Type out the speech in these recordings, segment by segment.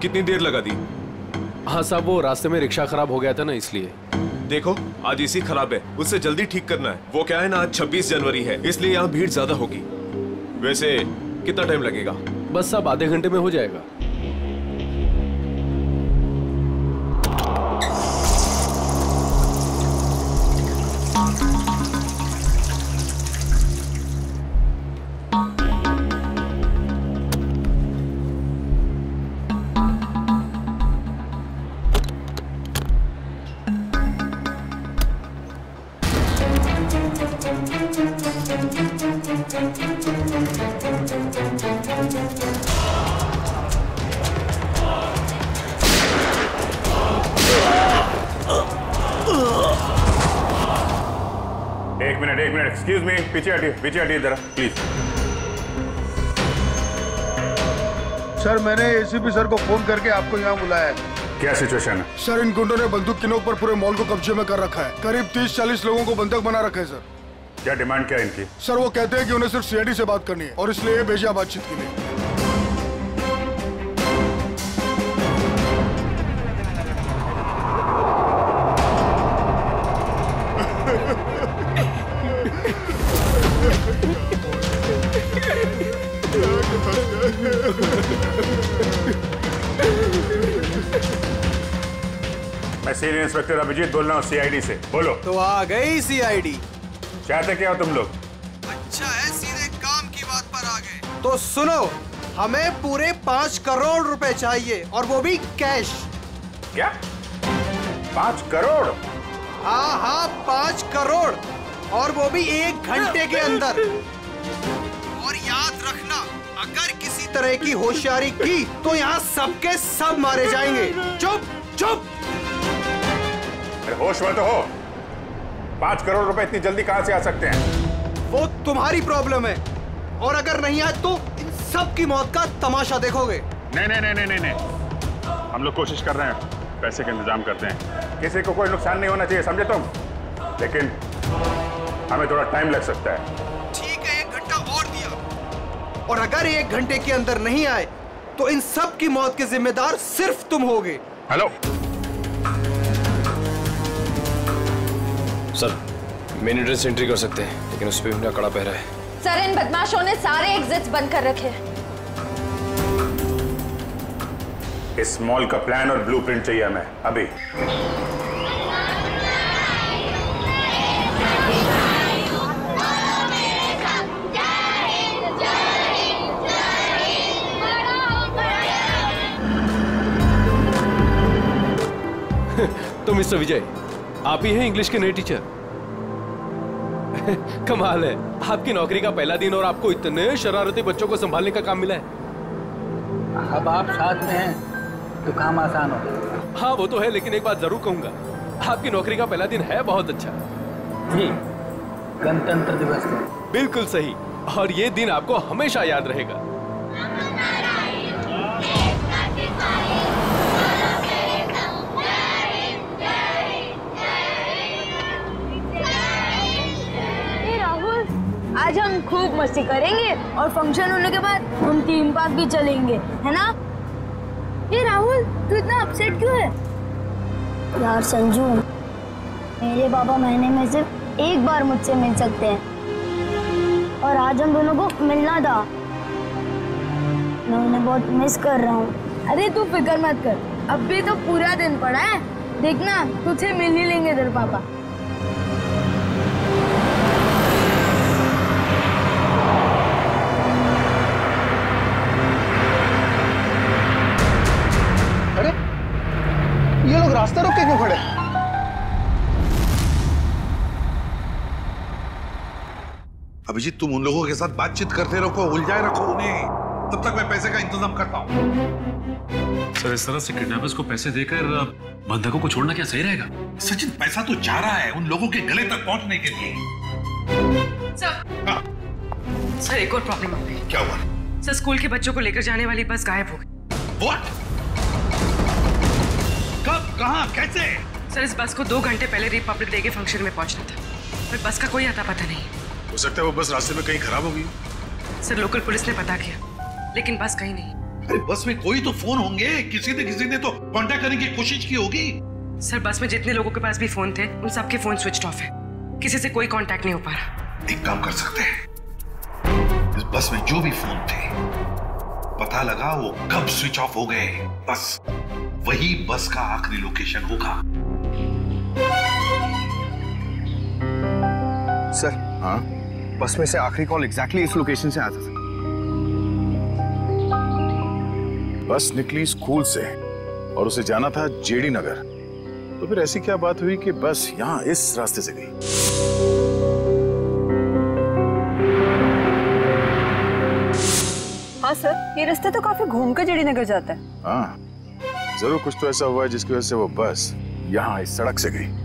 कितनी देर लगा दी? हाँ साहब, वो रास्ते में रिक्शा खराब हो गया था ना, इसलिए। देखो आज इसी खराब है, उससे जल्दी ठीक करना है। वो क्या है ना, आज 26 जनवरी है, इसलिए यहाँ भीड़ ज्यादा होगी। वैसे कितना टाइम लगेगा? बस साहब आधे घंटे में हो जाएगा। एक्सक्यूज मी, पीछे हटिए जरा प्लीज। सर मैंने एसीपी सर को फोन करके आपको यहाँ बुलाया है। क्या सिचुएशन है? सर इन गुंडों ने बंदूक की नोक पर पूरे मॉल को कब्जे में कर रखा है। करीब 30-40 लोगों को बंधक बना रखा है सर। क्या डिमांड क्या है इनकी? सर वो कहते हैं कि उन्हें सिर्फ CID से बात करनी है और इसलिए भेजा बातचीत के लिए। मैं सीनियर इंस्पेक्टर अभिजीत बोल रहा हूँ CID से। बोलो। तो आ गई CID। चाहते क्या हो तुम लोग? अच्छा है, सीधे काम की बात पर आ गए। तो सुनो, हमें पूरे 5 करोड़ रुपए चाहिए और वो भी कैश। क्या? 5 करोड़? हाँ 5 करोड़ और वो भी 1 घंटे के अंदर। और याद रखना, अगर किसी तरह की होशियारी की तो यहाँ सबके सब मारे जाएंगे। चुप चुप। होश में तो हो। 5 करोड़ रुपए इतनी जल्दी कहां से आ सकते हैं? वो तुम्हारी प्रॉब्लम है, और अगर नहीं आए तो इन सब की मौत का तमाशा देखोगे। नहीं, हम लोग कोशिश कर रहे हैं, पैसे का इंतजाम करते हैं। किसी को कोई नुकसान नहीं होना चाहिए, समझे तुम? लेकिन हमें थोड़ा टाइम लग सकता है। ठीक है, 1 घंटा और दिया, और अगर 1 घंटे के अंदर नहीं आए तो इन सब की मौत के जिम्मेदार सिर्फ तुम होगे। Hello sir, main entrance entry कर सकते हैं, लेकिन उस पर भी मेरा कड़ा पहरा है। सर इन बदमाशों ने सारे एग्जिट्स बंद कर रखे हैं। इस मॉल का प्लान और ब्लूप्रिंट चाहिए हमें अभी। तो मिस्टर विजय, आप ही हैं इंग्लिश के नए टीचर? कमाल है, आपकी नौकरी का पहला दिन और आपको इतने शरारती बच्चों को संभालने का काम मिला है। अब आप साथ में हैं तो काम आसान हो। हाँ वो तो है, लेकिन एक बात जरूर कहूंगा, आपकी नौकरी का पहला दिन है बहुत अच्छा। जी, गणतंत्र दिवस का। बिल्कुल सही, और ये दिन आपको हमेशा याद रहेगा। आज हम खूब मस्ती करेंगे और फंक्शन होने के बाद हम थीम पार्क भी चलेंगे, है ना? ये राहुल, तू इतना अपसेट क्यों है? यार संजू, मेरे पापा महीने में सिर्फ 1 बार मुझसे मिल सकते हैं और आज हम दोनों को मिलना था। मैं उन्हें बहुत मिस कर रहा हूँ। अरे तू फिक्र मत कर, अब भी तो पूरा दिन पड़ा है, देखना तुझे मिल ही लेंगे तेरे पापा। ये लोग रास्ता रोक के क्यों खड़े? अभिजीत, तुम उन लोगों के साथ बातचीत करते रखो, उलझाए रखो उन्हें, तब तक मैं पैसे का इंतजाम करता हूँ। सर इस तरह से किडनैपर्स को पैसे देकर बंधकों को छोड़ना क्या सही रहेगा? सचिन, पैसा तो जा रहा है उन लोगों के गले तक पहुंचने के लिए। सर एक और प्रॉब्लम आ गई। क्या हुआ? सर स्कूल के बच्चों को लेकर जाने वाली बस गायब हो गई। What? कब, कहां, कैसे? सर इस बस को 2 घंटे पहले रिपब्लिक डे के फंक्शन में पहुंचना था, पर बस का कोई अता पता नहीं। हो सकता है वो बस रास्ते में कहीं खराब हो गई। सर लोकल पुलिस ने पता किया, लेकिन बस कहीं नहीं। अरे बस में कोई तो फोन होंगे, किसी ने तो कांटेक्ट करने की कोशिश की होगी। सर बस में जितने लोगों के पास भी फोन थे उन सबके फोन स्विच ऑफ है, किसी से कोई कांटेक्ट नहीं हो पा रहा। एक काम कर सकते हैं, इस बस में जो भी फोन थे पता लगा वो कब स्विच ऑफ हो गए, बस वही बस का आखिरी लोकेशन होगा। सर हाँ, बस में से आखिरी कॉल एग्जैक्टली इस लोकेशन से आया था। बस निकली स्कूल से और उसे जाना था जेडी नगर, तो फिर ऐसी क्या बात हुई कि बस यहाँ इस रास्ते से गई? हाँ सर, ये रास्ता तो काफी घूमकर जेडी नगर जाता है। हाँ, जरूर कुछ तो ऐसा हुआ है जिसकी वजह से वो बस यहाँ इस सड़क से गई।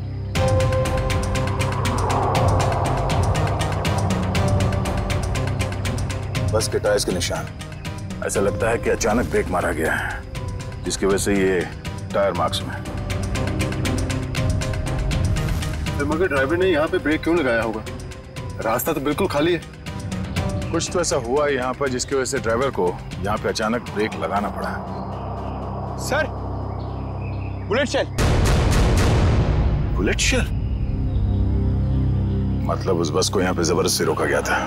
बस के टायर्स के निशान, ऐसा लगता है कि अचानक ब्रेक मारा गया है, जिसकी वजह से ये टायर मार्क्स में। मगर ड्राइवर ने यहाँ पे ब्रेक क्यों लगाया होगा? रास्ता तो बिल्कुल खाली है। कुछ तो ऐसा हुआ यहाँ पर जिसकी वजह से ड्राइवर को यहाँ पे अचानक ब्रेक लगाना पड़ा। Sir, bullet shell. Bullet shell? मतलब उस बस को यहाँ पे जबरदस्ती रोका गया था।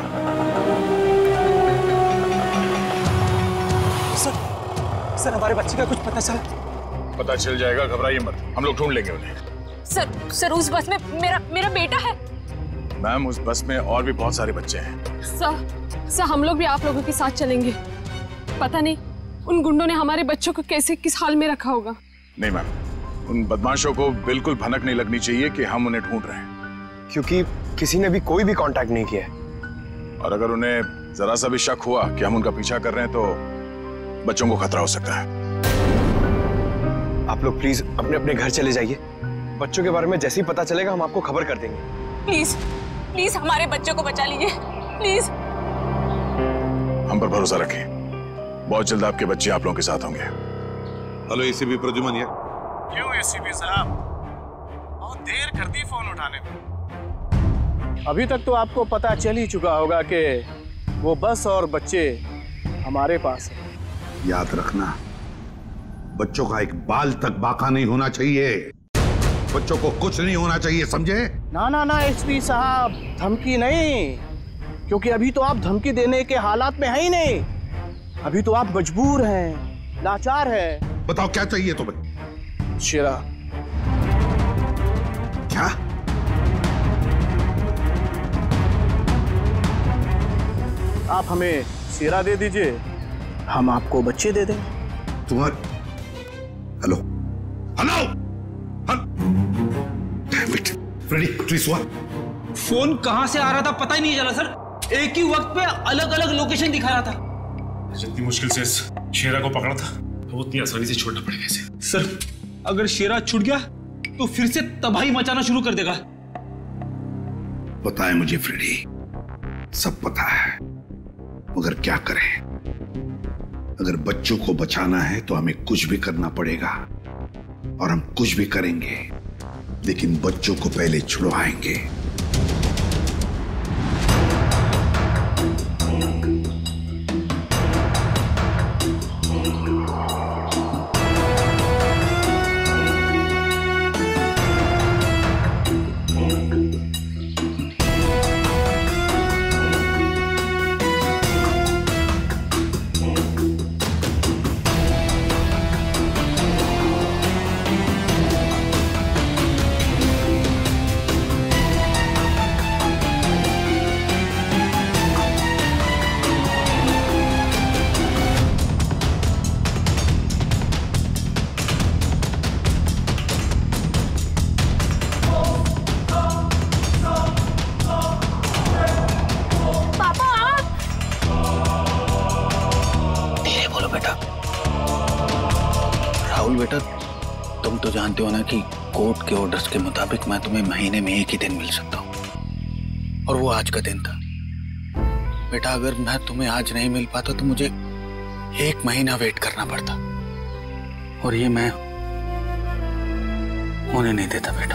सर हमारे बच्चे का कुछ पता चला? पता चल जाएगा, घबराइए मत, हम लोग ढूंढ लेंगे उन्हें। सर उस बस में मेरा बेटा है। मैम, उस बस में और भी बहुत सारे बच्चे हैं। सर हम लोग भी आप लोगों के साथ चलेंगे। पता नहीं उन गुंडों ने हमारे बच्चों को कैसे किस हाल में रखा होगा। नहीं मैम, उन बदमाशों को बिल्कुल भनक नहीं लगनी चाहिए कि हम उन्हें ढूंढ रहे हैं, क्योंकि किसी ने भी कोई भी कांटेक्ट नहीं किया है। और अगर उन्हें जरा सा भी शक हुआ कि हम उनका पीछा कर रहे हैं तो बच्चों को खतरा हो सकता है। आप लोग प्लीज अपने अपने घर चले जाइए। बच्चों के बारे में जैसे ही पता चलेगा हम आपको खबर कर देंगे। प्लीज हमारे बच्चों को बचा लीजिए, प्लीज। हम पर भरोसा रखें, बहुत जल्द आपके बच्चे आप लोगों के साथ होंगे। हेलो एसीपी प्रद्युमन यार। क्यों एसीपी साहब, बहुत देर कर दी फोन उठाने में। अभी तक तो आपको पता चल ही चुका होगा कि वो बस और बच्चे हमारे पास है। याद रखना, बच्चों का एक बाल तक बाका नहीं होना चाहिए, बच्चों को कुछ नहीं होना चाहिए, समझे? ना एसपी साहब, धमकी नहीं, क्योंकि अभी तो आप धमकी देने के हालात में है ही नहीं। अभी तो आप मजबूर हैं, लाचार हैं। बताओ क्या चाहिए तुम्हें? शेरा। क्या? आप हमें शेरा दे दीजिए, हम आपको बच्चे दे दें। तुम्हारे हेलो फ्रेडी, प्लीज फोन कहां से आ रहा था पता ही नहीं चला सर। एक ही वक्त पे अलग अलग लोकेशन दिखा रहा था। जितनी मुश्किल से इस शेरा को पकड़ा था तो उतनी आसानी से छोड़ना पड़ेगा इसे। सर अगर शेरा छूट गया तो फिर से तबाही मचाना शुरू कर देगा। पता है मुझे फ्रेडी, सब पता है, मगर क्या करें? अगर बच्चों को बचाना है तो हमें कुछ भी करना पड़ेगा, और हम कुछ भी करेंगे, लेकिन बच्चों को पहले छुड़वाएंगे। तुम तो जानते हो ना कि कोर्ट के ऑर्डर्स के मुताबिक मैं तुम्हें महीने में एक ही दिन मिल सकता हूँ, और वो आज का दिन था। बेटा अगर मैं तुम्हें आज नहीं मिल पाता तो मुझे 1 महीना वेट करना पड़ता, और ये मैं होने नहीं देता बेटा।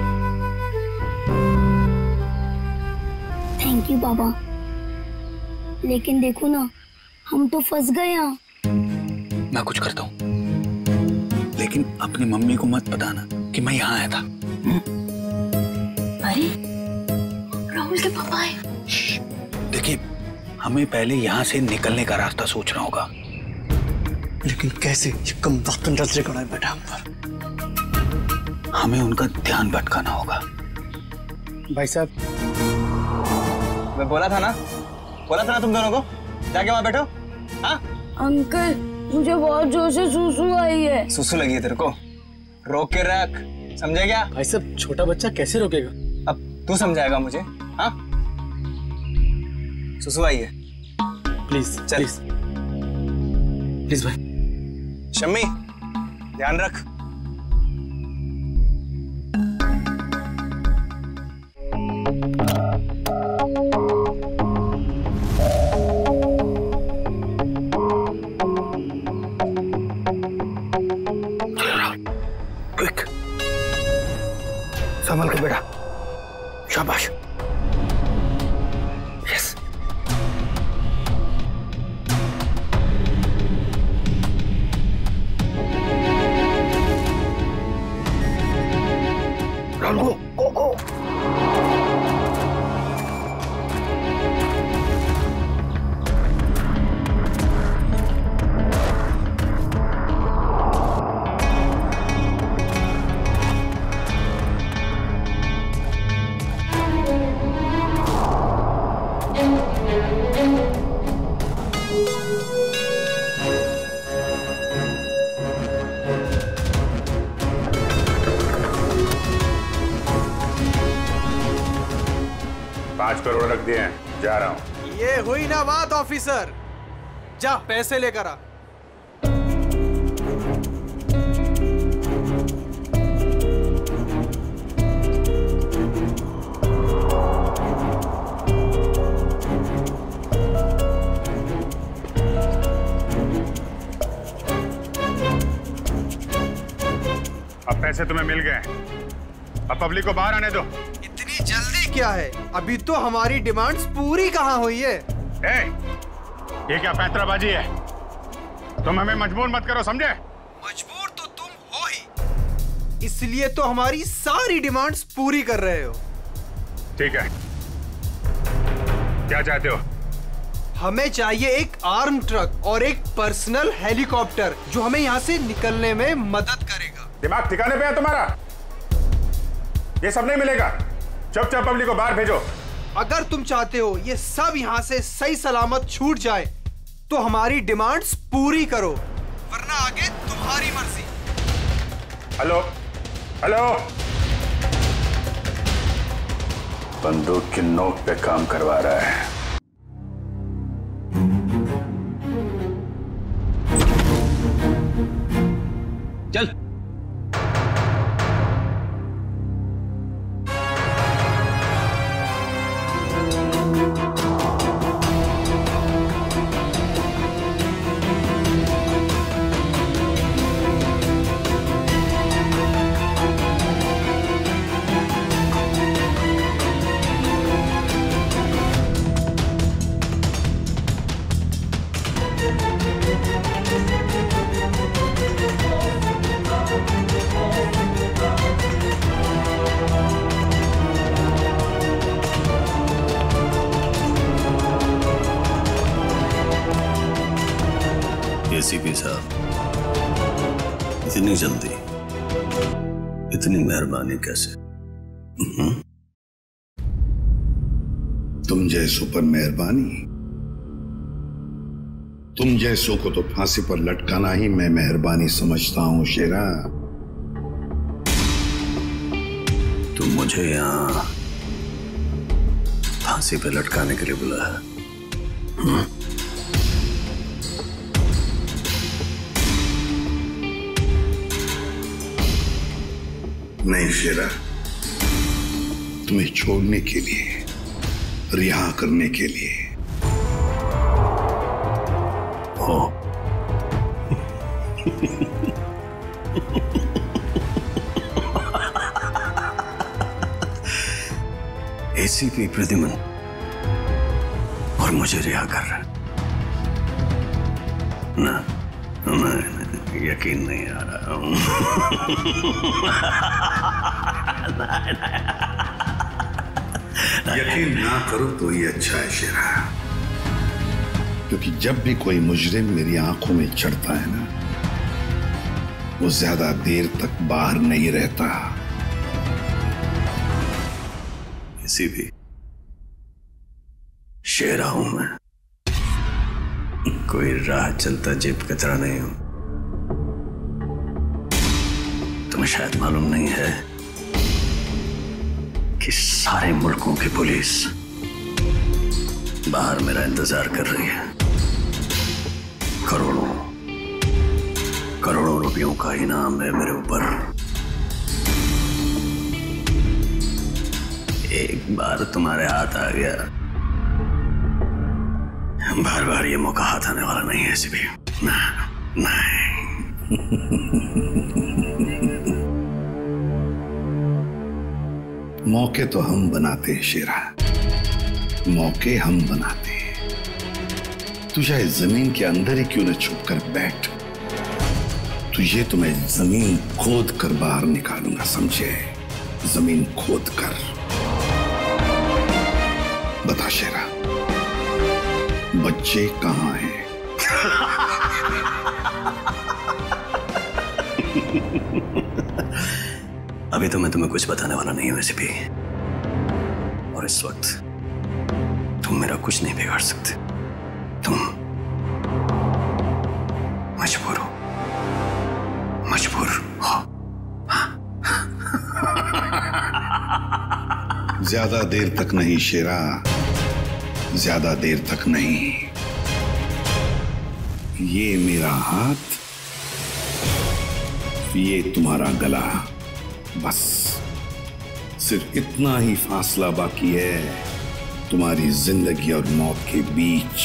थैंक यू बाबा। लेकिन देखो ना, हम तो फंस गए यहाँ। मैं कुछ करता हूँ, लेकिन अपनी मम्मी को मत बताना कि मैं यहाँ आया था। अरे राहुल के पापा आए। देखिए, हमें पहले यहाँ से निकलने का रास्ता सोचना होगा। लेकिन कैसे? ये कम वक्त नजर गड़ा है बेटा हम पर। हमें उनका ध्यान भटकाना होगा। भाई साहब, मैं बोला था ना तुम दोनों को, जाके वहां बैठो। हाँ अंकल, मुझे बहुत जोर से सूसू आई है। सुसु लगी है तेरे को? रोक के रख, समझे क्या? भाई साहब, छोटा बच्चा कैसे रोकेगा? अब तू समझाएगा मुझे? हाँ, सुसु आई है। प्लीज चल प्लीज भाई। शम्मी, ध्यान रख। क्विक, संभल के बेटा। शाबाश। यस। गो गो गो। करोड़ रख दिए हैं, जा रहा हूं। ये हुई ना बात ऑफिसर, जा पैसे लेकर आ। अब पैसे तुम्हें मिल गए, अब पब्लिक को बाहर आने दो। इतनी जल्दी क्या है? अभी तो हमारी डिमांड्स पूरी कहाँ हुई है? ये क्या पैंतराबाजी है? तुम हमें मजबूर मत करो, समझे? मजबूर तो तुम हो ही, इसलिए तो हमारी सारी डिमांड्स पूरी कर रहे हो। ठीक है, क्या चाहते हो? हमें चाहिए एक आर्म ट्रक और एक पर्सनल हेलीकॉप्टर जो हमें यहाँ से निकलने में मदद करेगा। दिमाग ठिकाने पे है तुम्हारा? ये सब नहीं मिलेगा, चुपचाप पब्लिक को बाहर भेजो। अगर तुम चाहते हो ये सब यहाँ से सही सलामत छूट जाए तो हमारी डिमांड्स पूरी करो, वरना आगे तुम्हारी मर्जी। हेलो हेलो, बंदूक की नोक पे काम करवा रहा है। चल। एसीपी साहब, इतनी जल्दी, इतनी मेहरबानी कैसे? तुम जैसों पर मेहरबानी? तुम जैसों को तो फांसी पर लटकाना ही मैं मेहरबानी समझता हूं शेरा। तुम मुझे यहां फांसी पर लटकाने के लिए बुलाया? नहीं शेरा, तुम्हें छोड़ने के लिए, रिहा करने के लिए। हो एसीपी प्रद्युमन और और मुझे रिहा कर रहा है ना? यकीन नहीं आ रहा। यकीन ना करो तो ये अच्छा है शेरा, क्योंकि जब भी कोई मुजरिम मेरी आंखों में चढ़ता है ना, वो ज्यादा देर तक बाहर नहीं रहता। किसी भी शेरा हूं मैं, कोई राह चलता जेब कचरा नहीं हूं। तुम्हें शायद मालूम नहीं है कि सारे मुल्कों की पुलिस बाहर मेरा इंतजार कर रही है। करोड़ों रुपयों का इनाम है मेरे ऊपर। एक बार तुम्हारे हाथ आ गया, बार बार ये मौका हाथ आने वाला नहीं है ऐसे भी। नहीं। मौके तो हम बनाते हैं शेरा, मौके हम बनाते हैं। तू चाहे जमीन के अंदर ही क्यों न छुप कर बैठ, तुझे तो मैं जमीन खोद कर बाहर निकालूंगा, समझे? जमीन खोद कर। बता शेरा, बच्चे कहाँ हैं? अभी तो मैं तुम्हें कुछ बताने वाला नहीं हूं वैसे भी, और इस वक्त तुम मेरा कुछ नहीं बिगाड़ सकते। तुम मजबूर हो। ज्यादा देर तक नहीं शेरा, ज्यादा देर तक नहीं। ये मेरा हाथ, ये तुम्हारा गला, बस सिर्फ इतना ही फासला बाकी है तुम्हारी जिंदगी और मौत के बीच।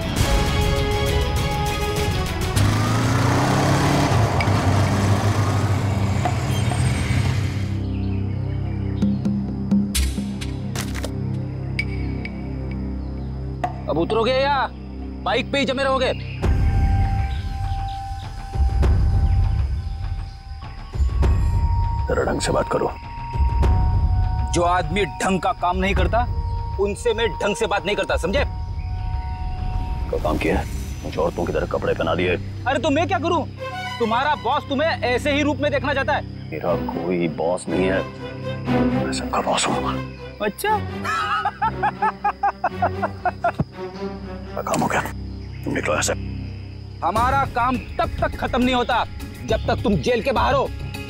अब उतरोगे या बाइक पे ही जमे रहोगे? जरा ढंग से बात करो। जो आदमी ढंग का काम नहीं करता उनसे मैं ढंग से बात नहीं करता, समझे? क्या काम किया? मुझे औरतों की तरह कपड़े पहना दिए। अरे तो मैं क्या करूं? तुम्हारा बॉस तुम्हें ऐसे ही रूप में देखना चाहता है। मेरा कोई बॉस नहीं है, मैं सबका बॉस हूं। अच्छा। काम हो गया, तुम निकलो ऐसे। हमारा काम तब तक खत्म नहीं होता जब तक तुम जेल के बाहर हो।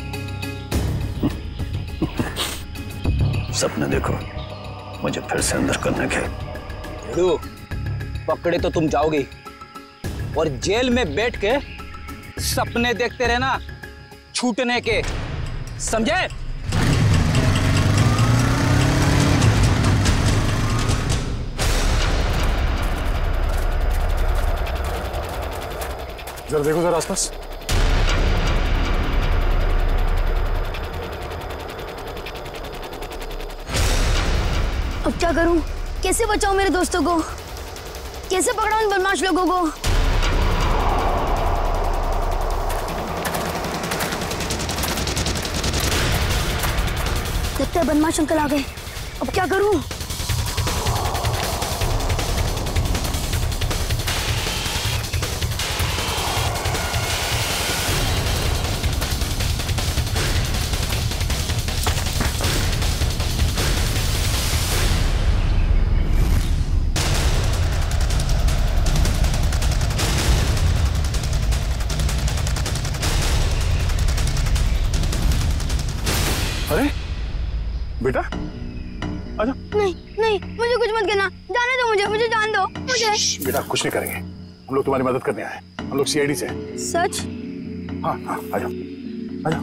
सपने देखो मुझे फिर से अंदर करने के। पकड़े तो तुम जाओगे, और जेल में बैठ के सपने देखते रहना छूटने के, समझे? जरा देखो जरा आसपास। अब क्या करूं? कैसे बचाऊं मेरे दोस्तों को? कैसे पकड़ाऊं इन बदमाश लोगों को? लगता है बदमाश अंकल आ गए। अब क्या करूं? बेटा आजा। नहीं नहीं, मुझे कुछ मत करना, जाने दो मुझे जान दो मुझे। बेटा कुछ नहीं करेंगे, हम लोग तुम्हारी मदद करने आए, हम लोग CID से। सच? हाँ हाँ आजा आजा।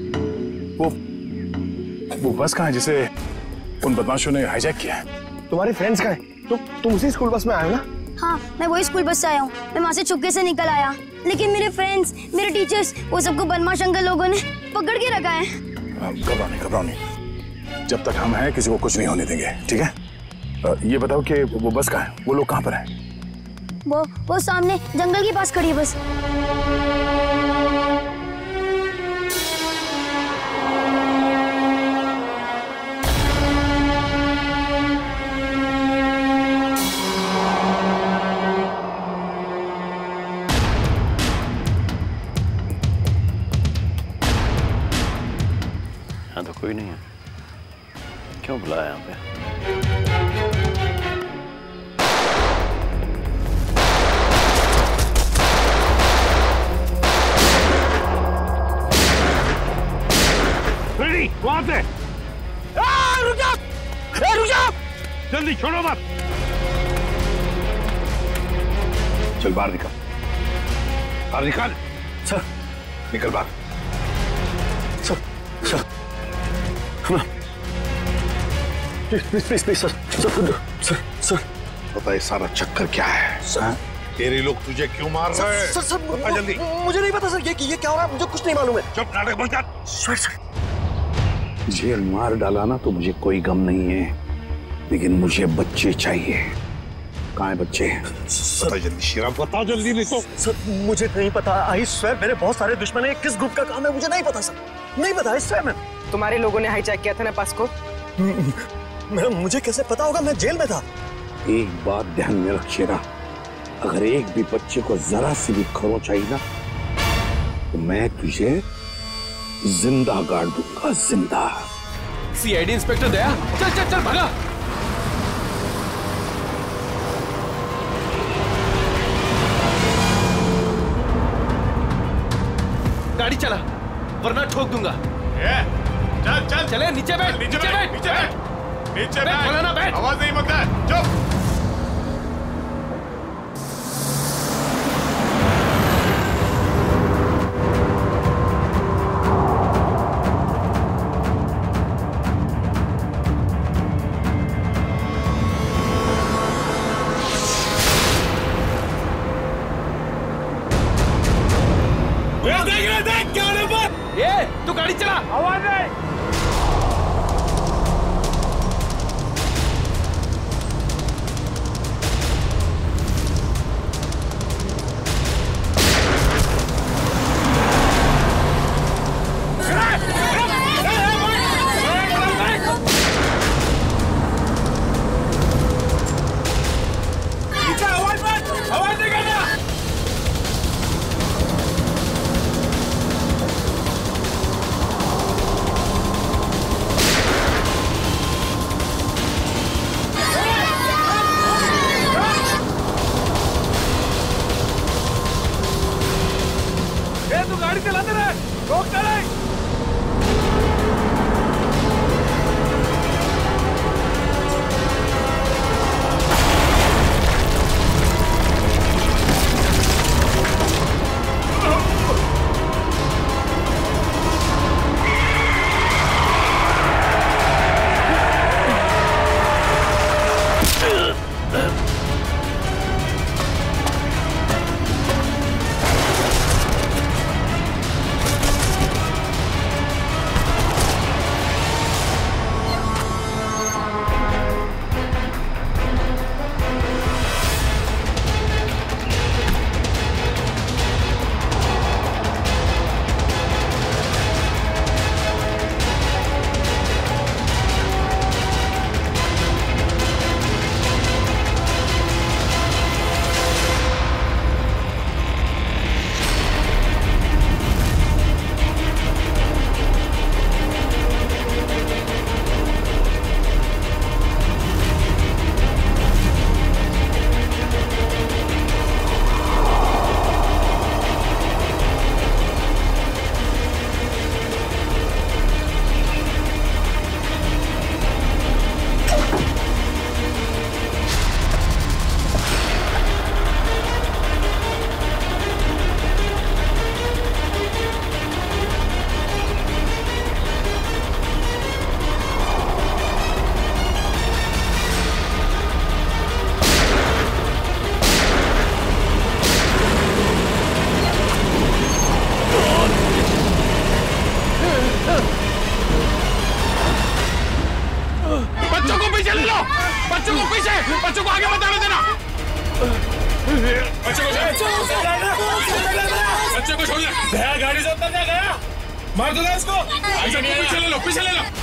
वो बस कहाँ है जिसे उन बदमाशों ने हाईजैक किया है? तुम्हारे फ्रेंड्स कहाँ हैं? तुम उसी स्कूल बस में आए हो ना? हाँ, मैं वही स्कूल बस से आया हूँ। मैं वहाँ से चुपके से निकल आया, लेकिन मेरे फ्रेंड्स, मेरे टीचर्स, वो सबको बदमाश अंकल लोगों ने पकड़ के रखा है। घबराओ नहीं, जब तक हम हैं किसी को कुछ नहीं होने देंगे, ठीक है? ये बताओ कि वो बस कहाँ है? वो लोग कहाँ पर हैं? वो सामने जंगल के पास खड़ी है बस। यहाँ तो कोई नहीं है, क्यों बुलाया यहाँ पे? फ्रेडी, वहां से रुक जाओ, रुक जाओ, जल्दी छोड़ो मत। चल बाहर निकल, बाहर निकल। सर निकल बाहर। Sir sir please please sir sir sir पता है सारा चक्कर क्या है? सर तेरे लोग तुझे क्यों मार रहे हैं? सर बता जल्दी। मुझे नहीं पता सर, ये क्या हो रहा है, मुझे कुछ नहीं मालूम है। चुप, नाटक बंद कर। सर जेल मार डाला ना तो मुझे कोई गम नहीं है, लेकिन मुझे बच्चे चाहिए। कहाँ है बच्चे? बता जल्दी शेरा, बता जल्दी, नहीं तो। सर मुझे नहीं पता, आई स्वेयर मेरे बहुत सारे दुश्मन हैं, किस ग्रुप का काम है मुझे नहीं पता सर, नहीं पता। आई स्वेयर मैं। तुम्हारे लोगों ने हाईजैक किया था ना बस को? मुझे कैसे पता होगा, मैं जेल में था। एक बात ध्यान में रख शेरा, अगर एक भी बच्चे को जरा सी भी खरोंच आई ना तो मैं तुझे जिंदा गाड़ दूंगा, जिंदा। CID इंस्पेक्टर दया, चल चल चल भागा। गाड़ी चला वरना ठोक दूंगा। चल चल चले, नीचे बैठ, नीचे बैठ, नीचे बैठ, नीचे बैठ, बोला ना बैठ। आवाज नहीं मत कर, चुप। देख क्या नंबर? ये तू गाड़ी चला, आवाज नहीं। पीछे, बच्चों को आगे मत आने देना। बच्चे को छोड़ दे। गया गाड़ी से उतर जा, गया मार दूंगा इसको। पीछे ले लो, पीछे ले लो।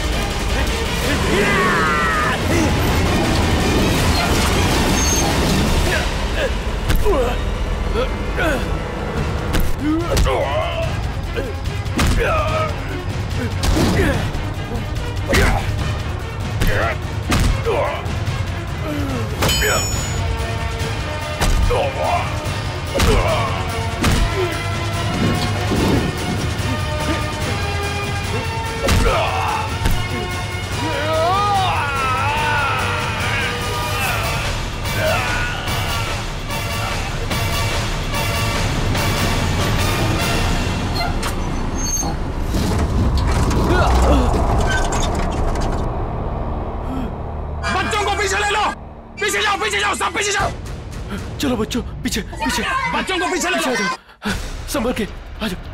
पीछे जाओ, सब पीछे जाओ। चलो बच्चों, पीछे पीछे। बच्चों को पीछे ले लो। संभल के आ जाओ।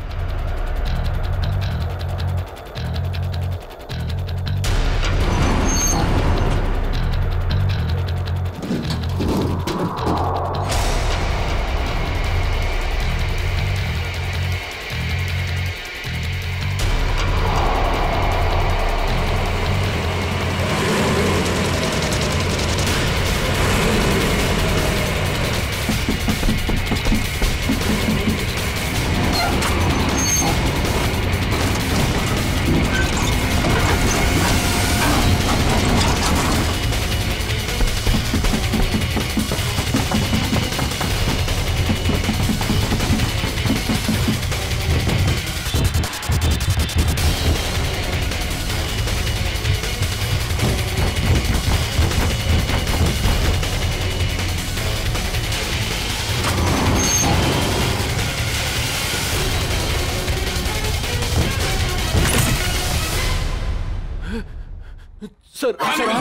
सर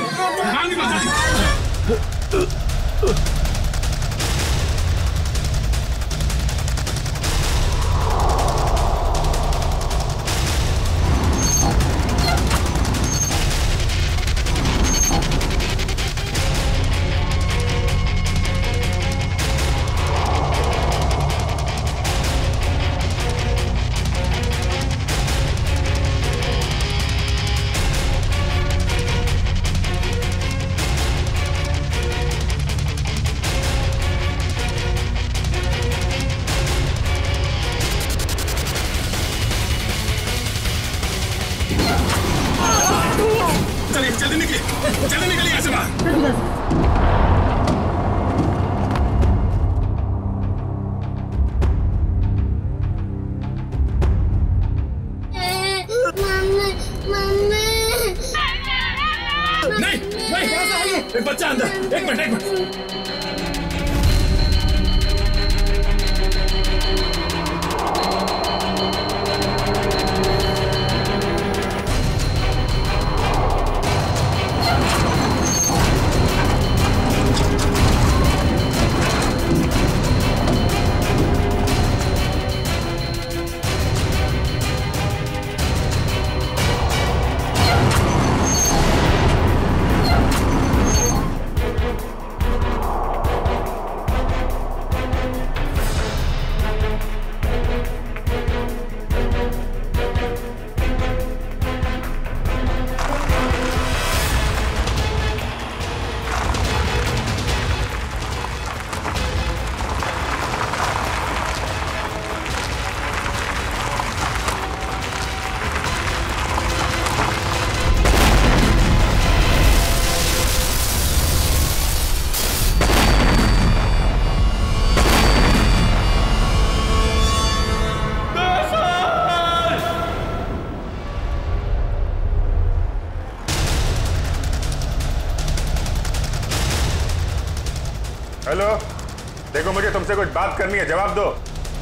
हेलो, देखो मुझे तुमसे कुछ बात करनी है, जवाब दो।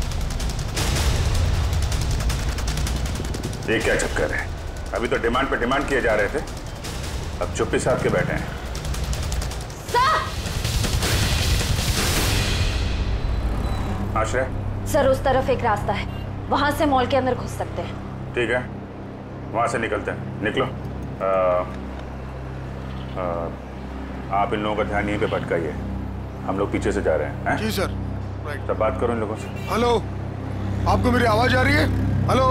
ये क्या चक्कर है? अभी तो डिमांड पे डिमांड किए जा रहे थे, अब चुप्पी साध के बैठे हैं। आश्रय सर, उस तरफ एक रास्ता है, वहां से मॉल के अंदर घुस सकते हैं। ठीक है, वहां से निकलते हैं। निकलो। आप इन लोगों का ध्यान यहीं पे भटकाइए, हम लोग पीछे से जा रहे हैं। जी सर। राइट। तब बात करो इन लोगों से। हेलो, आपको मेरी आवाज आ रही है? हेलो।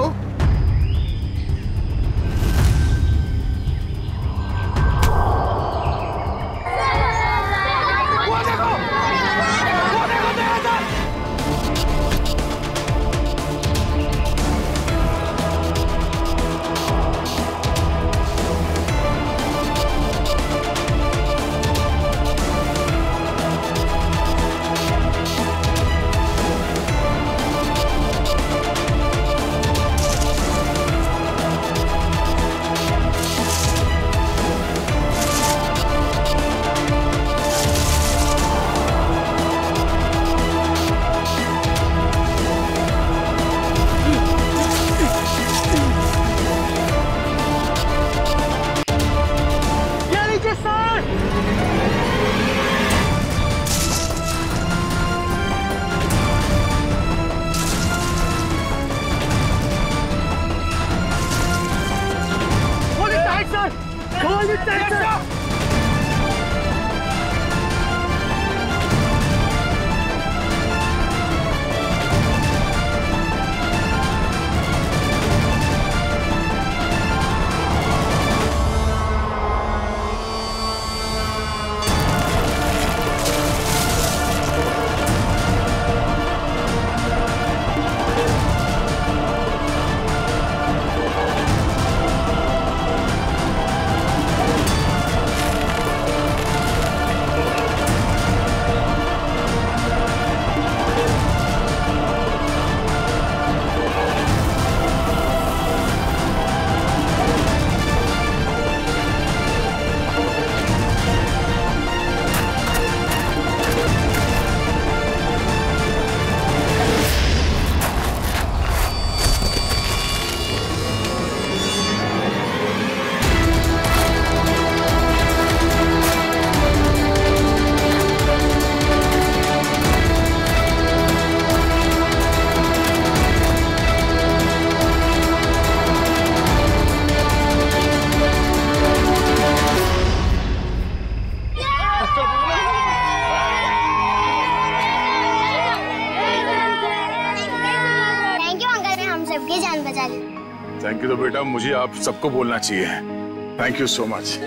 Thank you. तो बेटा मुझे आप सबको बोलना चाहिए, thank you so much.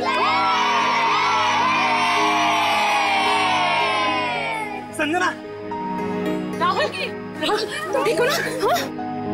Sanjana, Rahul तुम ठीक हो ना? हाँ?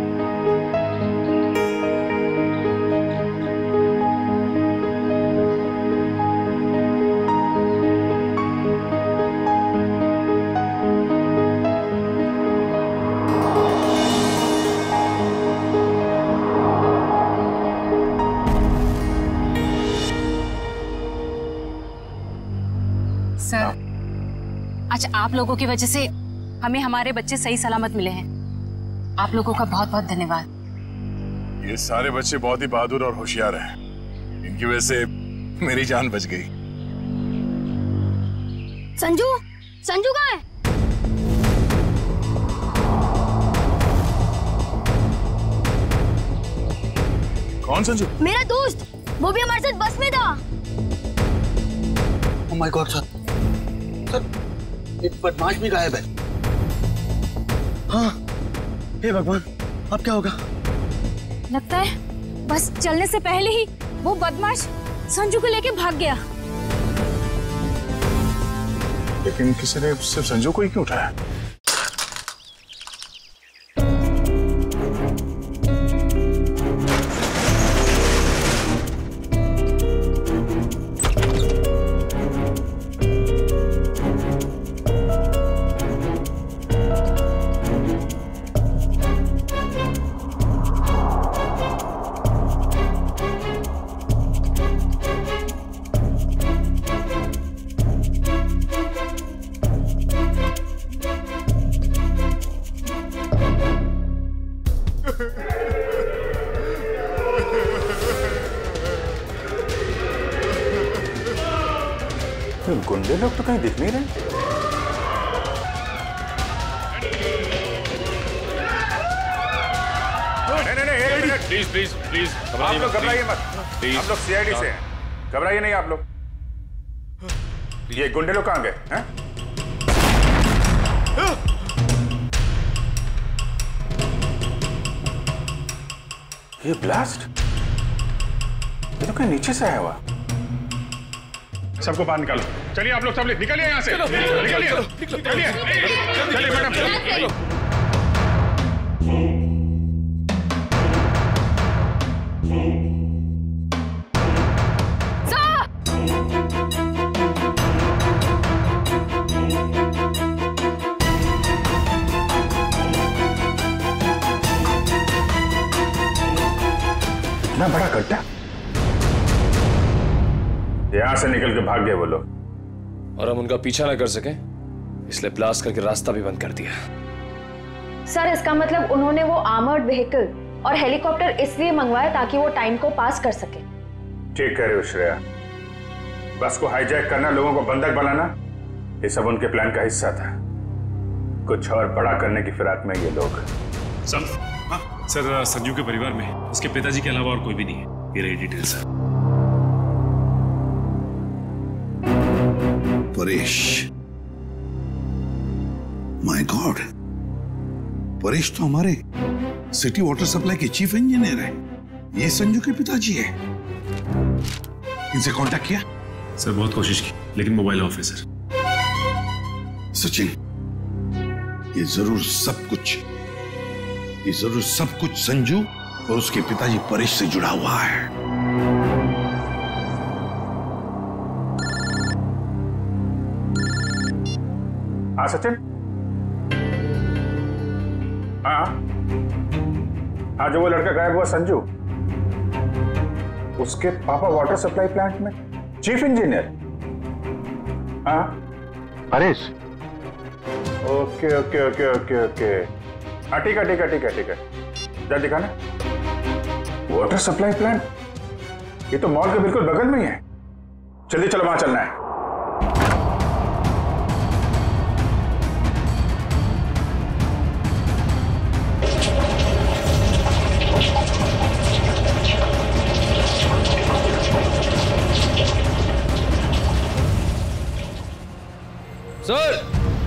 सर, आज आप लोगों की वजह से हमें हमारे बच्चे सही सलामत मिले हैं। आप लोगों का बहुत बहुत धन्यवाद। ये सारे बच्चे बहुत ही बहादुर और होशियार हैं। इनकी वजह से मेरी जान बच गई। संजू, संजू कहाँ है? कौन संजू? मेरा दोस्त, वो भी हमारे साथ बस में था। ओह माय गॉड सर, एक बदमाश भी गायब है। हाँ, हे भगवान, अब क्या होगा? लगता है बस चलने से पहले ही वो बदमाश संजू को लेके भाग गया। लेकिन किसी ने सिर्फ संजू को ही क्यों उठाया? गुंडे लोग तो कहीं दिख नहीं रहे। नहीं, एक मिनट। प्लीज प्लीज प्लीज आप लोग घबराइए मत। हम लोग CID से हैं, घबराइए नहीं आप लोग। ये गुंडे लोग कहाँ गए हैं? ये ब्लास्ट ये तो कहीं नीचे से आया हुआ। सबको बाहर निकालो। चलिए आप लोग सब निकलिए यहाँ से। निकलिए चलिए मैडम। इतना बड़ा गड्ढा, यहां से निकल के भाग गए वो लोग और हम उनका पीछा ना कर सके इसलिए ब्लास्ट करके रास्ता भी बंद कर दिया। सर इसका मतलब उन्होंने वो आर्मर्ड व्हीकल और हेलीकॉप्टर इसलिए मंगवाया ताकि वो टाइम को पास कर सके। ठीक कह रहे हो श्रेया, बस को हाईजैक करना, लोगों को बंधक बनाना, ये सब उनके प्लान का हिस्सा था। कुछ और बड़ा करने की फिराक में ये लोग। सर संजू के परिवार में उसके पिताजी के अलावा और कोई भी नहीं है। ये रही details. Paresh, my god, Paresh तो हमारे सिटी वाटर सप्लाई के चीफ इंजीनियर है। ये संजू के पिताजी है। इनसे कांटेक्ट किया? सर बहुत कोशिश की लेकिन मोबाइल ऑफ है सर। सचिन, ये जरूर सब कुछ संजू और उसके पिताजी परेश से जुड़ा हुआ है। हाँ सचिन, हाँ जो वो लड़का गायब हुआ संजू, उसके पापा वाटर सप्लाई प्लांट में चीफ इंजीनियर। हाँ Paresh. Okay okay okay okay okay, हाँ ठीक है। जा दिखाना वाटर सप्लाई प्लांट, ये तो मॉल के बिल्कुल बगल में ही है। जल्दी चलो, वहां चलना है। सर,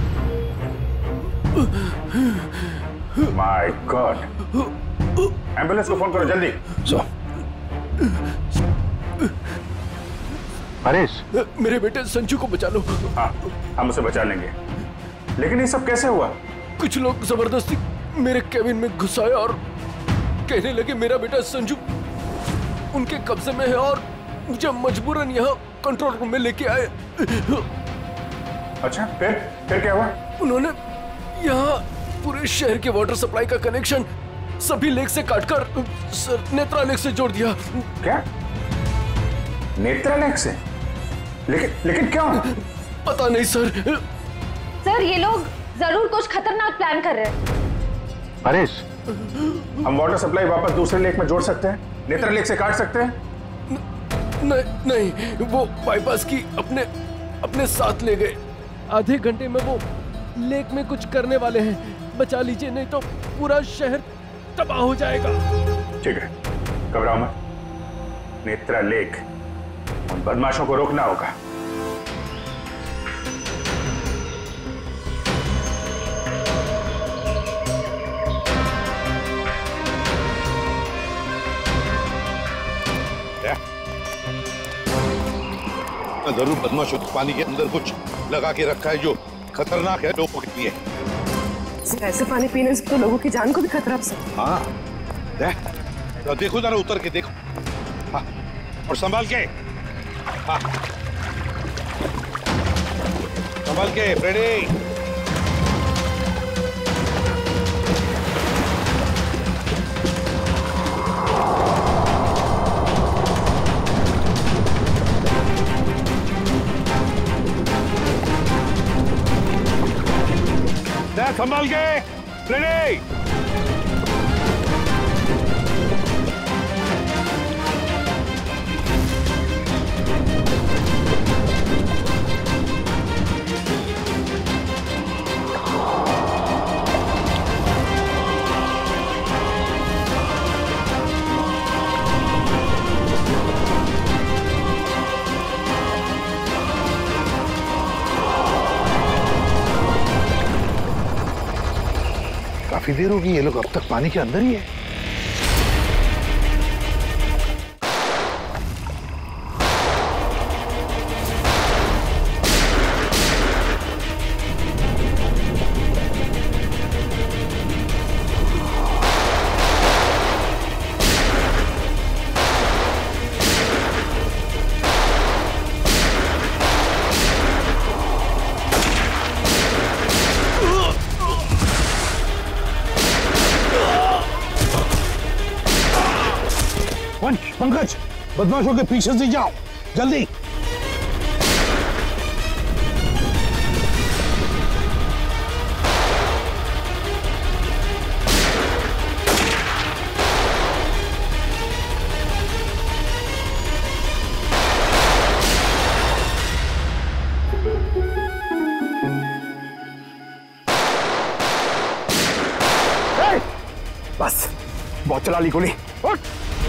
माय गॉड, एम्बुलेंस को फोन करो जल्दी। परेश, मेरे बेटे संजू को बचा लो। हाँ, हम उसे बचा लेंगे, लेकिन ये सब कैसे हुआ? कुछ लोग जबरदस्ती मेरे केबिन में घुसाए और कहने लगे मेरा बेटा संजू उनके कब्जे में है और मुझे मजबूरन यहाँ कंट्रोल रूम में लेके आए। अच्छा, फिर क्या हुआ? उन्होंने यहाँ पूरे शहर के वाटर सप्लाई का कनेक्शन सभी लेक से काटकर नेत्रा लेक से जोड़ दिया। क्या? नेत्रा लेक से? लेकिन क्यों? पता नहीं सर। सर ये लोग जरूर कुछ खतरनाक प्लान कर रहे हैं। परेश, हम वाटर सप्लाई वापस दूसरे लेक में जोड़ सकते हैं, नेत्रा लेक से काट सकते हैं? नहीं, वो बाईपास की अपने साथ ले गए। आधे घंटे में वो लेक में कुछ करने वाले हैं। बचा लीजिए नहीं तो पूरा शहर तबाह हो जाएगा। ठीक है, घबराओ मत। नेत्रा लेक, उन बदमाशों को रोकना होगा। जरूर बदमाशों को पानी के अंदर कुछ लगा के रखा है जो खतरनाक है लोगों के लिए। ऐसे पानी पीने से तो लोगों की जान को भी खतरा हो सकता है। हाँ, तो देखो जरा, उतर के देखो। हाँ, और संभाल के। हाँ, संभाल के फ्रेडी। संभाल के फ्रेडी। काफी देर होगी, ये लोग अब तक पानी के अंदर ही है। पंकज, बदमाशों के पीछे से जाओ, जल्दी। बस, बहुत चला ली गोली। उठ।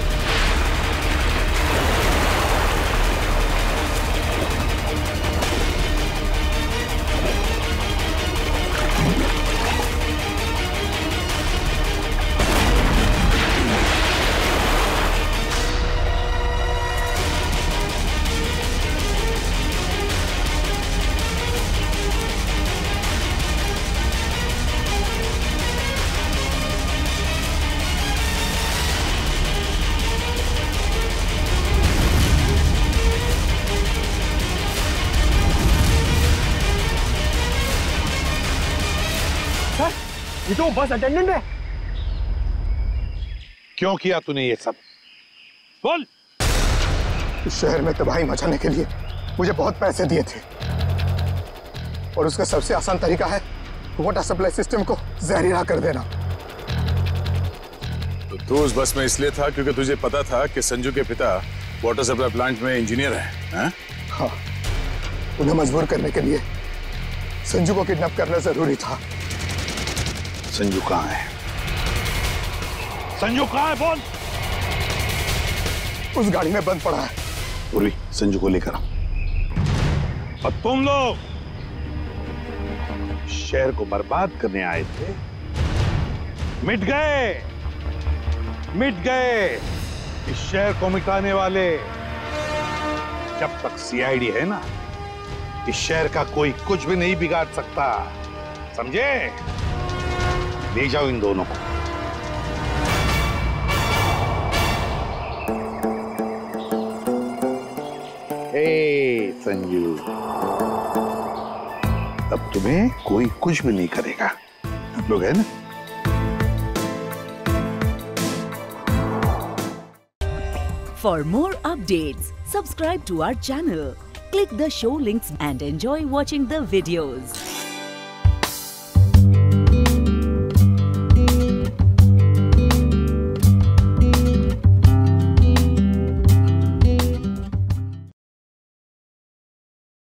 ये तो बस अटेंडेंट है। क्यों किया तूने ये सब? बोल। इस शहर में तबाही मचाने के लिए मुझे बहुत पैसे दिए थे और उसका सबसे आसान तरीका है वाटर सप्लाई सिस्टम को जहरीला कर देना। तो तू उस बस में इसलिए था क्योंकि तुझे पता था कि संजू के पिता वाटर सप्लाई प्लांट में इंजीनियर हैं? हाँ, उन्हें मजबूर करने के लिए संजू को किडनैप करना जरूरी था। संजू कहाँ है? संजू कहाँ है? बोल। उस गाड़ी में बंद पड़ा है। पूरी संजू को लेकर आओ। और तुम लोग शहर को बर्बाद करने आए थे, मिट गए, मिट गए। इस शहर को मिटाने वाले जब तक CID है ना, इस शहर का कोई कुछ भी नहीं बिगाड़ सकता, समझे? ले जाओ इन दोनों को। हे संजू, अब तुम्हें कोई कुछ भी नहीं करेगा, हम लोग है ना? For more updates, subscribe to our channel, click the show links and enjoy watching the videos.